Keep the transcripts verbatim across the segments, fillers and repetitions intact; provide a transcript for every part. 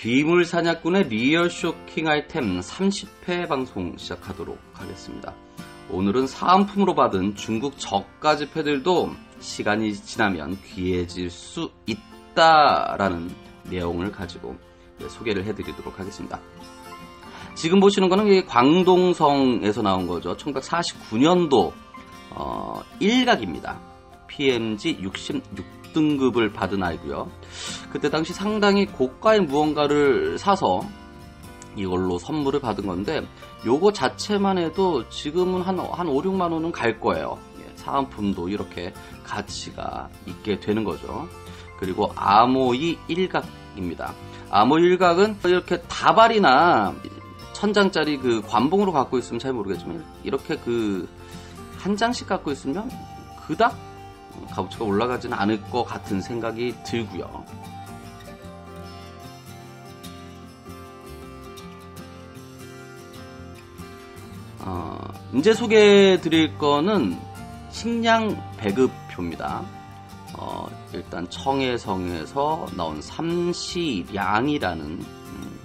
귀물 사냥꾼의 리얼 쇼킹 아이템 삼십 회 방송 시작하도록 하겠습니다. 오늘은 사은품으로 받은 중국 저가 지폐들도 시간이 지나면 귀해질 수 있다라는 내용을 가지고 소개를 해드리도록 하겠습니다. 지금 보시는 거는 광동성에서 나온 거죠. 천구백사십구 년도 어, 일각입니다. 피엠지 육십육 등급을 받은 아이고요. 그때 당시 상당히 고가의 무언가를 사서 이걸로 선물을 받은 건데 요거 자체만 해도 지금은 한, 한 오, 육만 원은 갈 거예요. 예, 사은품도 이렇게 가치가 있게 되는 거죠. 그리고 아모이 일각입니다. 아모이 일각은 이렇게 다발이나 천장짜리 그 관봉으로 갖고 있으면 잘 모르겠지만 이렇게 그 한 장씩 갖고 있으면 그닥 값어치가 올라가지는 않을 것 같은 생각이 들고요. 어, 이제 소개해 드릴 거는 식량 배급표입니다. 어, 일단 청해성에서 나온 삼시량이라는 음,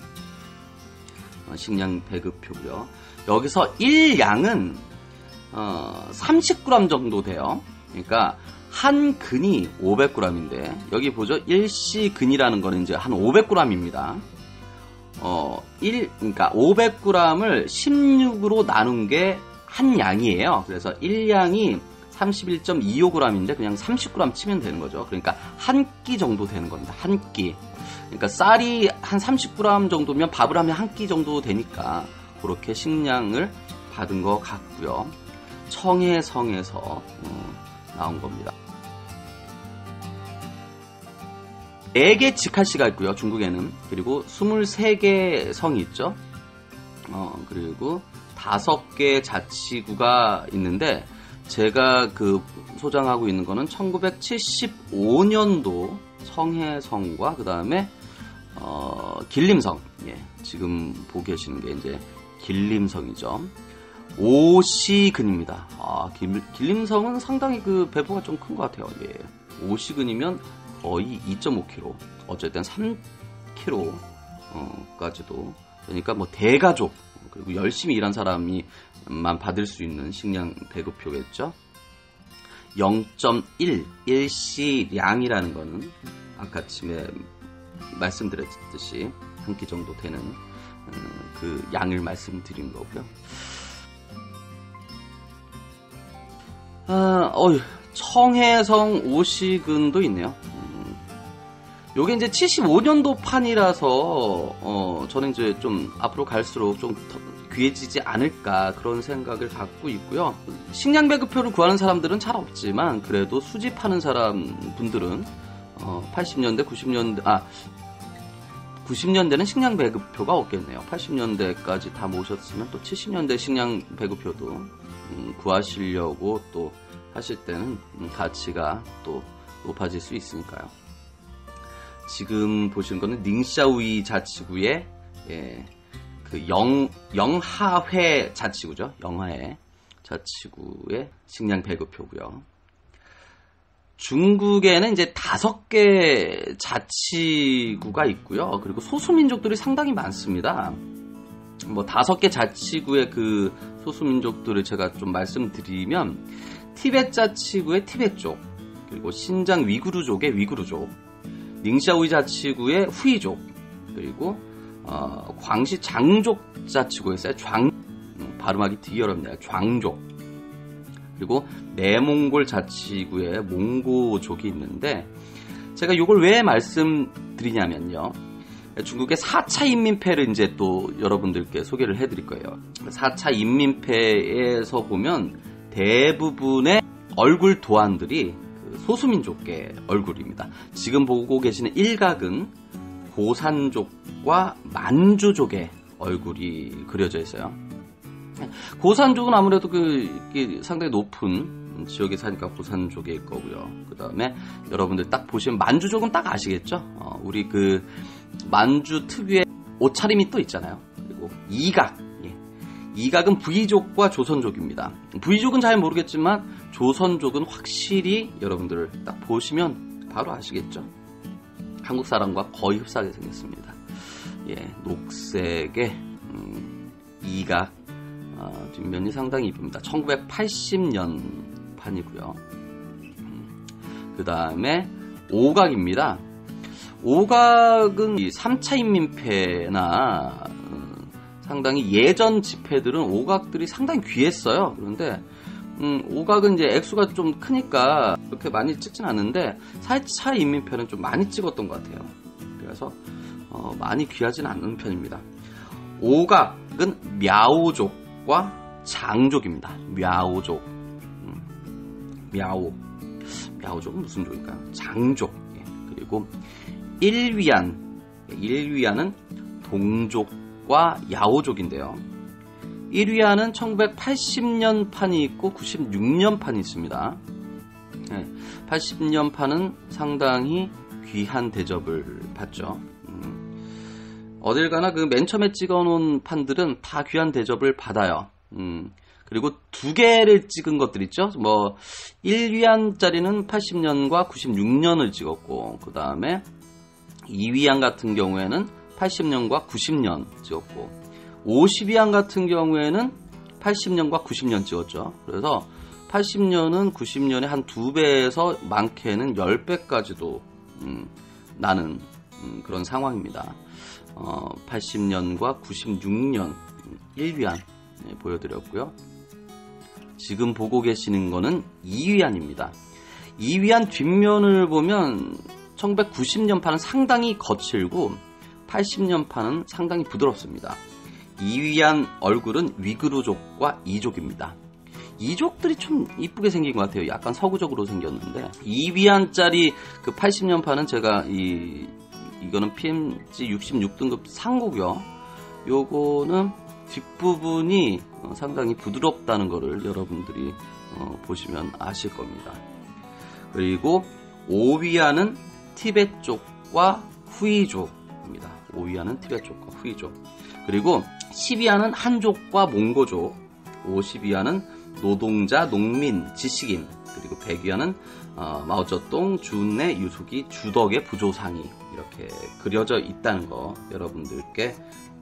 식량 배급표고요. 여기서 일 량은 어, 삼십 그램 정도 돼요. 그러니까 한 근이 오백 그램인데 여기 보죠. 일 씨 근이라는 거는 이제 한 오백 그램입니다. 어, 일, 그러니까 오백 그램을 십육으로 나눈 게 한 양이에요. 그래서 일 양이 삼십일 점 이오 그램인데 그냥 삼십 그램 치면 되는 거죠. 그러니까 한 끼 정도 되는 겁니다. 한 끼. 그러니까 쌀이 한 삼십 그램 정도면 밥을 하면 한 끼 정도 되니까 그렇게 식량을 받은 것 같고요. 청해성에서 어, 나온 겁니다. 네 개 직할시가 있고요. 중국에는. 그리고 스물세 개 성이 있죠. 어, 그리고 다섯 개 자치구가 있는데 제가 그 소장하고 있는 거는 천구백칠십오 년도 청해성과 그 다음에 어, 길림성. 예, 지금 보고 계시는 게 이제 길림성이죠. 오 씨 근입니다. 아, 길, 길림성은 상당히 그 배포가 좀 큰 것 같아요. 예. 오 씨 근이면 거의 이 점 오 킬로그램, 어쨌든 삼 킬로그램까지도 되니까 뭐 대가족, 그리고 열심히 일한 사람이만 받을 수 있는 식량 배급표겠죠. 영 점 일, 일 씨 량이라는 거는 아까 아침에 말씀드렸듯이 한 끼 정도 되는 그 양을 말씀드린 거고요. 아, 어휴, 청해성 오 씨 근도 있네요. 음, 요게 이제 칠십오 년도 판이라서, 어, 저는 이제 좀 앞으로 갈수록 좀 더 귀해지지 않을까 그런 생각을 갖고 있고요. 식량 배급표를 구하는 사람들은 잘 없지만, 그래도 수집하는 사람 분들은, 어, 팔십 년대, 구십 년대, 아, 구십 년대는 식량 배급표가 없겠네요. 팔십 년대까지 다 모셨으면 또 칠십 년대 식량 배급표도 음, 구하시려고 또 하실 때는 음, 가치가 또 높아질 수 있으니까요. 지금 보시는 거는 닝샤오이 자치구의 예, 그 영, 영하회 자치구죠. 영하회 자치구의 식량 배급표고요. 중국에는 이제 다섯 개 자치구가 있고요. 그리고 소수민족들이 상당히 많습니다. 뭐 다섯 개 자치구의 그 소수민족들을 제가 좀 말씀드리면 티벳 자치구의 티벳족, 그리고 신장 위구르족의 위구르족, 닝샤오이 자치구의 후이족, 그리고 어, 광시 장족 자치구에 있어요. 장, 발음하기 되게 어렵네요. 장족. 그리고 내몽골 자치구에 몽고족이 있는데 제가 이걸 왜 말씀드리냐면요. 중국의 사 차 인민패를 이제 또 여러분들께 소개를 해드릴 거예요. 사 차 인민패에서 보면 대부분의 얼굴 도안들이 소수민족의 얼굴입니다. 지금 보고 계시는 일각은 고산족과 만주족의 얼굴이 그려져 있어요. 고산족은 아무래도 그 상당히 높은 지역에 사니까 고산족일 거고요. 그 다음에 여러분들 딱 보시면 만주족은 딱 아시겠죠? 어, 우리 그 만주 특유의 옷차림이 또 있잖아요. 그리고 이각, 예. 이각은 부이족과 조선족입니다. 부이족은 잘 모르겠지만 조선족은 확실히 여러분들 딱 보시면 바로 아시겠죠? 한국 사람과 거의 흡사하게 생겼습니다. 예, 녹색의 음, 이각 어, 뒷면이 상당히 이쁩니다. 천구백팔십 년 판이고요. 음, 그 다음에 오각입니다. 오각은 이 삼 차 인민폐나 음, 상당히 예전 지폐들은 오각들이 상당히 귀했어요. 그런데 음, 오각은 이제 액수가 좀 크니까 그렇게 많이 찍진 않는데 사 차 인민폐는 좀 많이 찍었던 것 같아요. 그래서 어, 많이 귀하진 않은 편입니다. 오각은 мя오족과 장족입니다. мя오족, 음, мя오, мя오족은 무슨 족일까요? 장족. 예. 그리고 일위안, 일위안은 동족과 야오족인데요. 일위안은 천구백팔십 년 판이 있고 구십육 년 판이 있습니다. 네, 팔십 년 판은 상당히 귀한 대접을 받죠. 음, 어딜 가나 그 맨 처음에 찍어놓은 판들은 다 귀한 대접을 받아요. 음, 그리고 두 개를 찍은 것들 있죠. 뭐 일위안짜리는 팔십 년과 구십육 년을 찍었고, 그 다음에 이위안 같은 경우에는 팔십 년과 구십 년 찍었고, 오십위안 같은 경우에는 팔십 년과 구십 년 찍었죠. 그래서 팔십 년은 구십 년에 한 두 배에서 많게는 십 배까지도 음, 나는 음, 그런 상황입니다. 어, 팔십 년과 구십육 년 일위안 네, 보여드렸고요. 지금 보고 계시는 거는 이위안입니다. 이위안 뒷면을 보면 천구백구십 년 판은 상당히 거칠고 팔십 년 판은 상당히 부드럽습니다. 이위안 얼굴은 위그루족과 이족입니다. 이족들이 좀 이쁘게 생긴 것 같아요. 약간 서구적으로 생겼는데 이위안짜리 그 팔십 년 판은 제가 이 이거는 피엠지 육십육 등급 상고고요. 요거는 뒷부분이 상당히 부드럽다는 거를 여러분들이 어, 보시면 아실 겁니다. 그리고 오위안은 티벳 쪽과 후이족입니다. 오위안은 티벳 쪽과 후이족. 그리고 십위안은 한족과 몽고족, 오십위안은 노동자, 농민, 지식인, 그리고 백위안은 어, 마오쩌둥, 주내, 유속이, 주덕의 부조상이 이렇게 그려져 있다는 거 여러분들께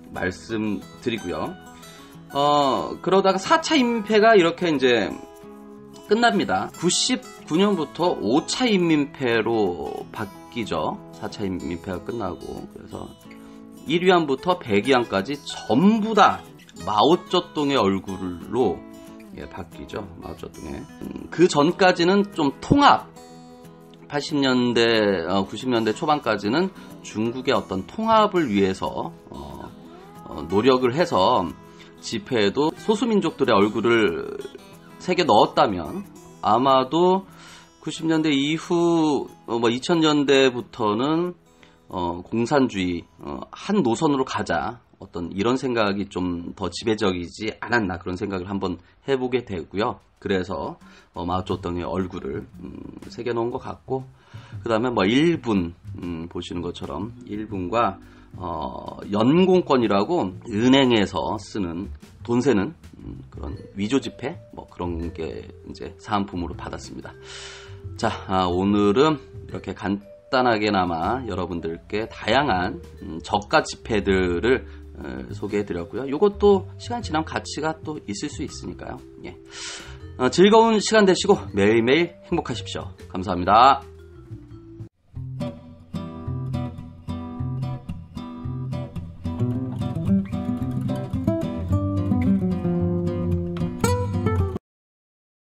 말씀드리고요. 어, 그러다가 사 차 인민폐가 이렇게 이제 끝납니다. 구십구 년부터 오 차 인민폐로 바뀌죠. 사 차 인민폐가 끝나고. 그래서 일위안부터 백위안까지 전부 다 마오쩌둥의 얼굴로 예, 바뀌죠. 마오쩌둥의. 음, 그 전까지는 좀 통합, 팔십 년대, 어, 구십 년대 초반까지는 중국의 어떤 통합을 위해서 어, 어, 노력을 해서 지폐에도 소수민족들의 얼굴을 새겨 넣었다면 아마도 구십 년대 이후 어, 뭐 이천 년대부터는 어, 공산주의 어, 한 노선으로 가자 어떤 이런 생각이 좀 더 지배적이지 않았나 그런 생각을 한번 해보게 되고요. 그래서 어, 마오쩌둥의 얼굴을 음, 새겨놓은 것 같고 그 다음에 뭐 일분 음, 보시는 것처럼 일분과 어, 연공권이라고 은행에서 쓰는 돈 세는 음, 그런 위조지폐 뭐 그런 게 이제 사은품으로 받았습니다. 자, 아, 오늘은 이렇게 간단하게나마 여러분들께 다양한 음, 저가 지폐들을 어, 소개해드렸고요. 이것도 시간이 지나면 가치가 또 있을 수 있으니까요. 예. 어, 즐거운 시간 되시고 매일매일 행복하십시오. 감사합니다.